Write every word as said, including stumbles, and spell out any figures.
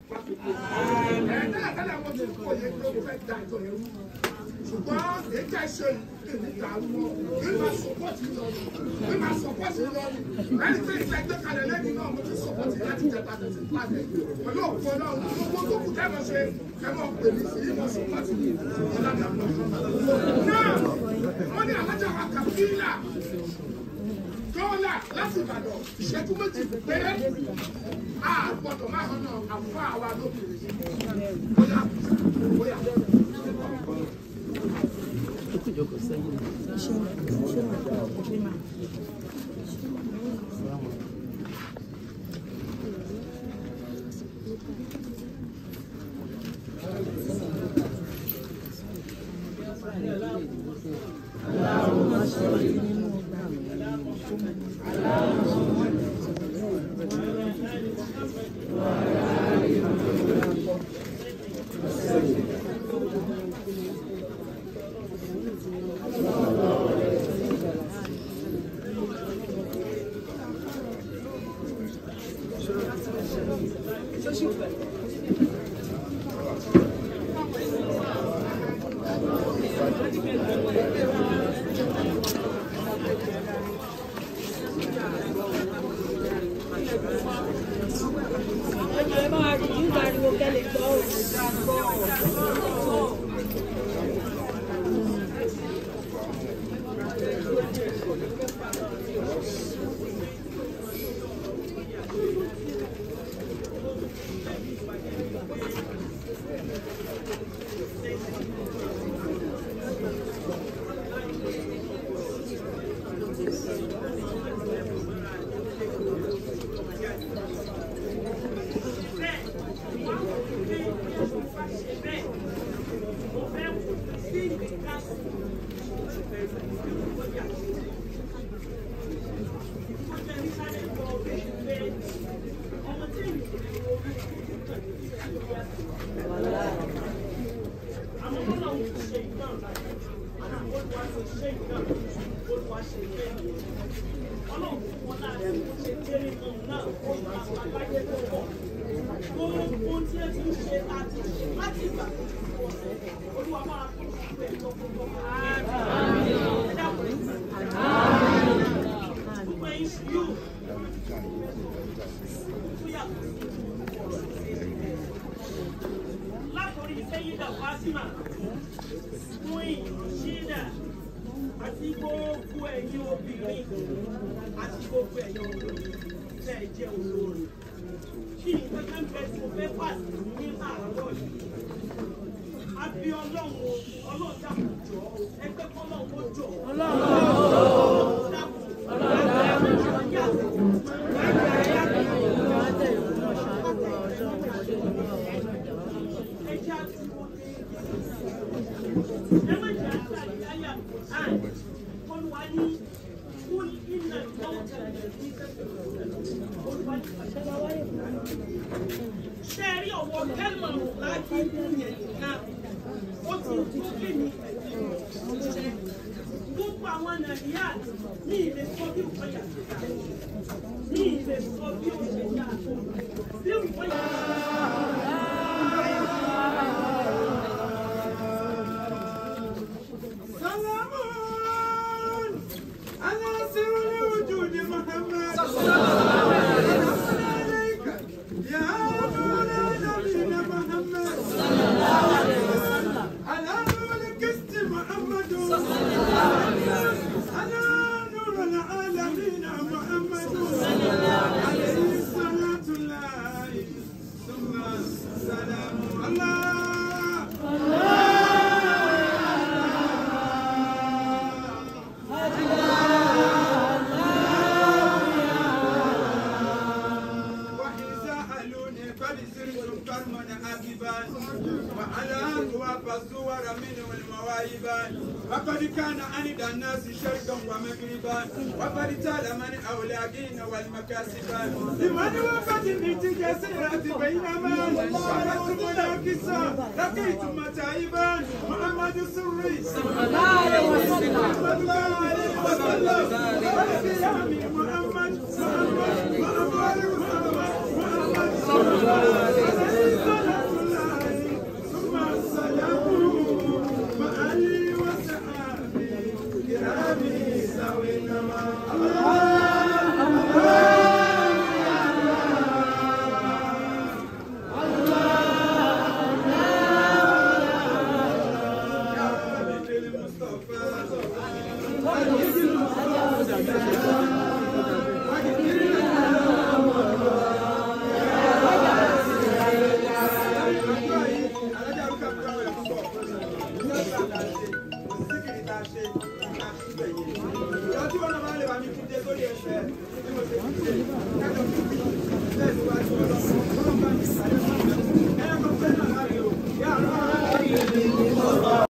ẹ̀ẹ́dẹ́gbẹ̀rẹ̀ tẹ́lẹ̀ àwọn tí kò yẹ kí ó fẹ́ da ìjọ yẹn rú ṣùgbọ́n èyí ká ṣe ìdá wọn bí máa sọpọ́tì lọ bí máa sọpọ́tì lọ ẹni tí ìfẹ́ gbé kalẹ̀ lẹ́yìn náà mo ti sọpọ́tì láti jẹta tẹ̀sí pàdé pẹ̀lú òkú ọlọ́run gbogbo tó kù tẹ́lẹ̀ ṣe ẹ mọ̀ pè mí sí ìmọ̀ sọpọ́tì ọlọ́dà náà wọ́n ní alájà wa kàfíìlà dọ́là láti Ìbàdàn ìṣẹ́jú méjì péré a gbọ́dọ̀ máa hàn náà àfọ àwa lóbìnrin bóyá bóyá. Àti gbogbo ẹ̀yin obìnrin àti gbogbo ẹ̀yin obìnrin tẹ́ ẹ jẹ́ olórí. Kí nǹkan kan bẹ tí mo fẹ́ pàṣẹ ní àárọ̀ yìí. A bí Ọlọ́run o, Ọlọ́run dàpọ̀ jọ o, ẹgbẹ́ kọ́lọ́run ó jọ. Ọlọ́run dàpọ̀ Ọlọ́run dàpọ̀ ẹ jẹ́ àti wọ́n ẹ má jẹ́ àti àyíkáyà olùwà ní kúl iná ìdáwọ̀tà ìdẹ̀bí olùwà ní ṣe rí ọ̀wọ́ kẹ́lìmọ̀ láti yẹn nìkan ó ti tó kí ni ẹ̀sìn gbogbo àwọn nàìjíríà ní ilé sọ bí nǹkan yà sí ká ní ilé sọ bí nǹkan yà sí bí nǹkan yà sí. وقد كان عند الناس شرقا ومغربا وقد تعلم من أولاقين والمكاسبا لمن وقت الاتجاسات بينما ولست مناكسا لقيت متاعبا محمد سري صلى الله عليه وسلم محمد محمد محمد محمد صلى الله عليه وسلم ìjọ tí wọn náà máa lè wà ní kíndé lórí ẹsẹ̀ bí mo ṣe kíndé kájọ kíndé bẹ́ẹ̀ ni wàá tí wọn lọ fún ọlọ́pàá mi sáré fún mi.